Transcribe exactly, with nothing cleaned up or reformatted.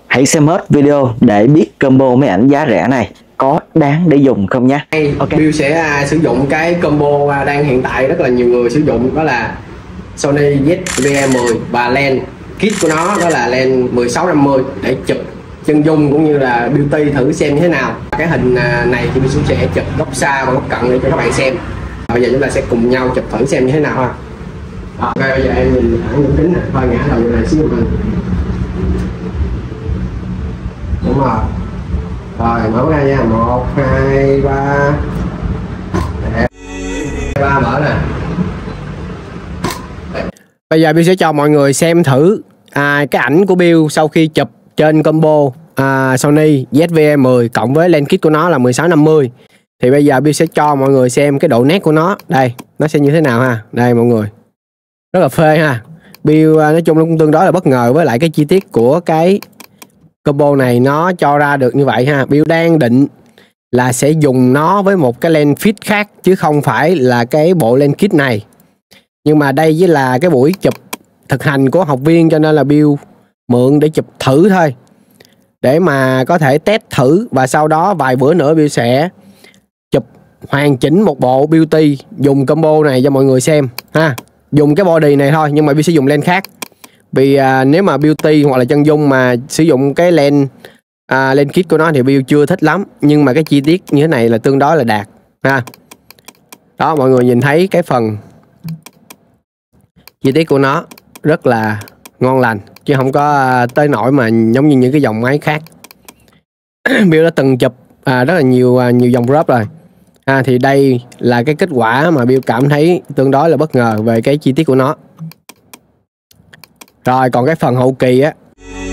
Hãy xem hết video để biết combo máy ảnh giá rẻ này có đáng để dùng không nhé. Ok. Bill sẽ uh, sử dụng cái combo uh, đang hiện tại rất là nhiều người sử dụng, đó là Sony Z V E mười và lens kit của nó đó là lens mười sáu năm mươi để chụp chân dung cũng như là beauty thử xem như thế nào. Cái hình uh, này thì Bill sẽ chụp góc xa và góc cận để cho các bạn xem. Bây giờ chúng ta sẽ cùng nhau chụp thử xem như thế nào ha. Ok, bây giờ em nhìn thẳng những kính này, thôi ngã đầu này xíu mình. Đúng rồi. Rồi mở ra nha, một, hai, ba. Ba mở nè. Bây giờ Bill sẽ cho mọi người xem thử à, cái ảnh của Bill sau khi chụp trên combo à, Sony Z V E mười cộng với lens kit của nó là mười sáu năm mươi. Thì bây giờ Bill sẽ cho mọi người xem cái độ nét của nó. Đây, nó sẽ như thế nào ha. Đây mọi người. Rất là phê ha. Bill nói chung nó cũng tương đối là bất ngờ với lại cái chi tiết của cái combo này nó cho ra được như vậy ha. Bill đang định là sẽ dùng nó với một cái lens fit khác chứ không phải là cái bộ lens kit này. Nhưng mà đây với là cái buổi chụp thực hành của học viên cho nên là Bill mượn để chụp thử thôi. Để mà có thể test thử và sau đó vài bữa nữa Bill sẽ chụp hoàn chỉnh một bộ beauty dùng combo này cho mọi người xem ha. Dùng cái body này thôi nhưng mà Bill sẽ dùng lens khác. Vì à, nếu mà beauty hoặc là chân dung mà sử dụng cái lens à, lens kit của nó thì Bill chưa thích lắm. Nhưng mà cái chi tiết như thế này là tương đối là đạt ha. Đó, mọi người nhìn thấy cái phần chi tiết của nó rất là ngon lành chứ không có tới nỗi mà giống như những cái dòng máy khác. Bill đã từng chụp à, rất là nhiều à, nhiều dòng crop rồi. À, thì đây là cái kết quả mà Bill cảm thấy tương đối là bất ngờ về cái chi tiết của nó. Rồi còn cái phần hậu kỳ á